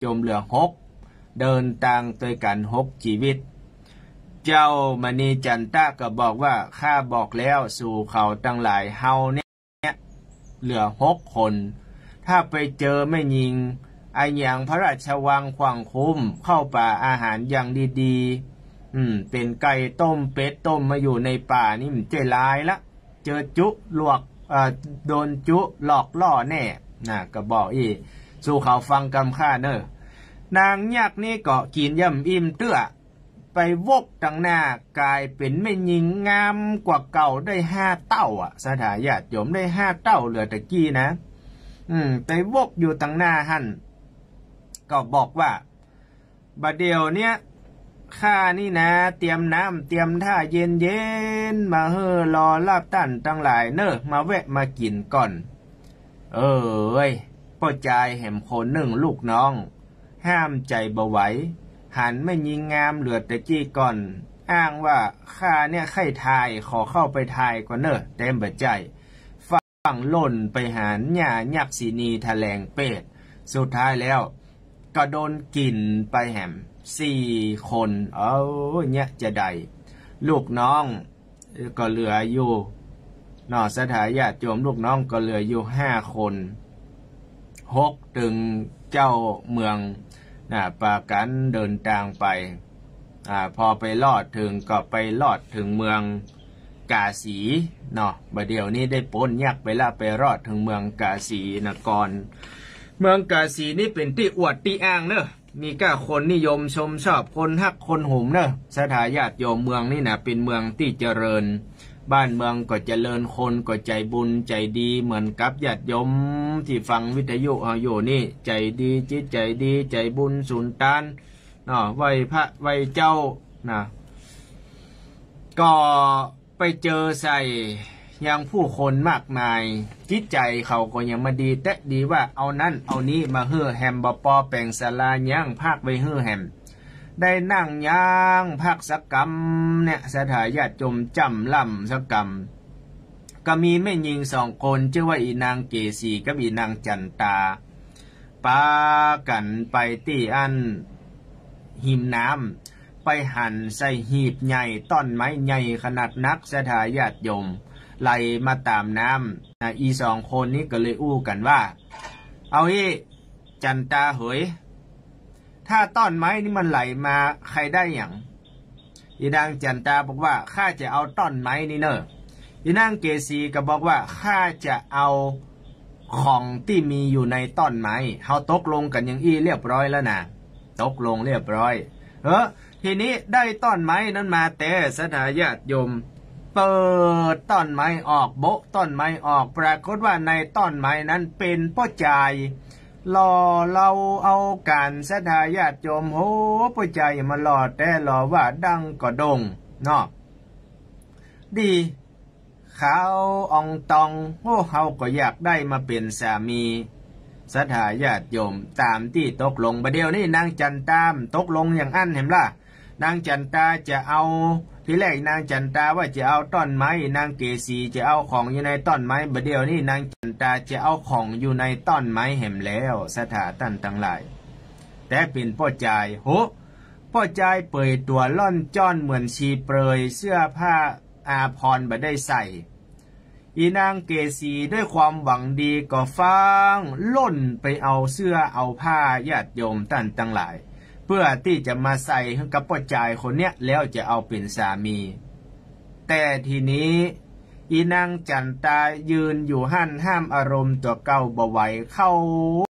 จมเหลือ6เดินทางด้วยกัน6ชีวิตเจ้ามณีจันตะก็บอกว่าข้าบอกแล้วสู่เขาทั้งหลายเฮาเนี่ยเหลือ6คนถ้าไปเจอไม่ยิงไออย่างพระราชวังขวางคุ้มเข้าป่าอาหารอย่างดีๆเป็นไก่ต้มเป็ดต้มมาอยู่ในป่านี่มันใจลายละเจอจุลวกโดนจุหลอกล่อแน่ก็บอกสู่เขาฟังกำข้าเนอนางยักษ์นี่ก็กินย่ำอิ่มเตื้อไปวกตั้งหน้ากลายเป็นไม่ยิงงามกว่าเก่าได้5 เต้าสถาญาติโยมได้5 เต้าเหลือตะกี้นะไปวกอยู่ตั้งหน้าหั่นก็บอกว่าบัดเดียวเนี่ยข้านี่นะเตรียมน้ำเตรียมท่าเย็นๆมารอลาบตั้นทั้งหลายเนอะมาแวะมากินก่อนพ่อใจแห่มคนหนึ่งลูกน้องห้ามใจบ่ไหวหันไม่ยิงงามเหลือตะกี้ก่อนอ้างว่าข้าเนี่ยไข้ทายขอเข้าไปทายก่อนเนอะเต็มบ่ใจฟังล่นไปหาหญ้ายักษ์สีนีแถลงเป็ดสุดท้ายแล้วก็โดนกินไปแหม4 คนเนี่ยจะได้ลูกน้องก็เหลืออยู่สถาญาติโยมลูกน้องก็เหลืออยู่5 คน6ถึงเจ้าเมืองปากันเดินทางไปพอไปลอดถึงก็ไปลอดถึงเมืองกาสีบัดเดี๋ยวนี้ได้ปนยักไปละไปรอดถึงเมืองกาสีนครเมืองกาสีนี่เป็นที่อวดที่อ้างเนอะมีก้าคนนิยมชมชอบคนฮักคนหุ่มเนอะสถาญาติโยมเมืองนี่นะเป็นเมืองที่เจริญบ้านเมืองก็เจริญคนก็ใจบุญใจดีเหมือนกับญาติโยมที่ฟังวิทยุอยู่นี่ใจดีจิตใจดีใจบุญสุนทานไหวพระไหวเจ้าก็ไปเจอใส่ยังผู้คนมากมายจิตใจเขาก็ยังมาดีแต่ดีว่าเอานั้นเอานี้มาเฮือแฮมบปอแปลงศาลาย่างภาคไปเฮือแฮมได้นั่งย่างภาคสักกรรมเนี่ยสถาญาติโยมจำล่ำสักกรรมก็มีแม่หญิง2 คนชื่อว่าอีนางเกษีกับอีนางจันตาปากันไปที่อันหิมน้ำไปหั่นใส่หีบใหญ่ต้นไม้ใหญ่ขนาดนักสถาญาติโยมไหลมาตามน้ำอี2 คนนี้ก็เลยอู้กันว่าเอาจันตาเหยถ้าต้นไม้นี่มันไหลมาใครได้อย่างอีนางจันตาบอกว่าข้าจะเอาต้นไม้นี่เนอะอีนางเกษีก็บอกว่าข้าจะเอาของที่มีอยู่ในต้นไม้เขาตกลงกันอย่างเรียบร้อยแล้วนะตกลงเรียบร้อยทีนี้ได้ต้นไม้นั้นมาแต่สถาญาติโยมเปิดต้นไม้ออกโบะต้นไม้ออกปรากฏว่าในต้นไม้นั้นเป็นพ่อใจรอเราเอาการสถาญาติโยมพ่อใจมาหล่อแต่หล่อว่าดังก็ดงดีขาวอองตองเขาก็อยากได้มาเป็นสามีสถาญาติโยมตามที่ตกลงประเดี๋ยวนี้นางจันตามตกลงอย่างอันเห็นล่ะนางจันตาจะเอาทีแรกนางจันตาว่าจะเอาต้นไม้นางเกษีจะเอาของอยู่ในต้นไม้ประเดี๋ยวนี้นางจันตาจะเอาของอยู่ในต้นไม้เห็นแล้วสถาตันทั้งหลายแต่เป็นพ่อใจพ่อใจเปิดตัวล่อนจ้อนเหมือนชีเปรยเสื้อผ้าอาภรณ์บ่ได้ใส่อีนางเกษีด้วยความหวังดีก็ฟังล่นไปเอาเสื้อเอาผ้าญาติโยมท่านทั้งหลายเพื่อที่จะมาใส่ให้กับพ่อใจคนเนี้ยแล้วจะเอาเป็นสามีแต่ทีนี้อีนางจันตายืนอยู่ห้ามอารมณ์ตัวเก่าบ่ไหวเข้า